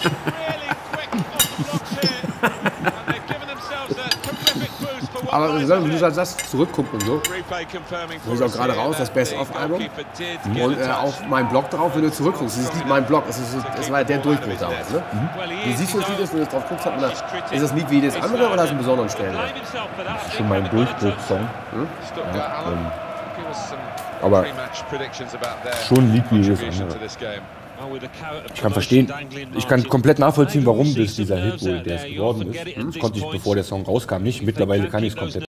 Aber wenn du sagst, zurückgucken und so, muss ich auch gerade raus, das Best-of-Album. Und auf meinem Blog drauf, wenn du zurückguckst, das ist nicht mein Blog, das war ja der Durchbruch damals. Ne? Wie siehst du das Lied, wenn du drauf guckst, ist das Lied wie das andere oder hast du einen besonderen Stellenwert? Das ist schon mein Durchbruchssong. Ja, aber schon ein Lied wie jedes andere. Ich kann verstehen, ich kann komplett nachvollziehen, warum das dieser Hit wohl der es geworden ist. Das konnte ich, bevor der Song rauskam, nicht. Mittlerweile kann ich es komplett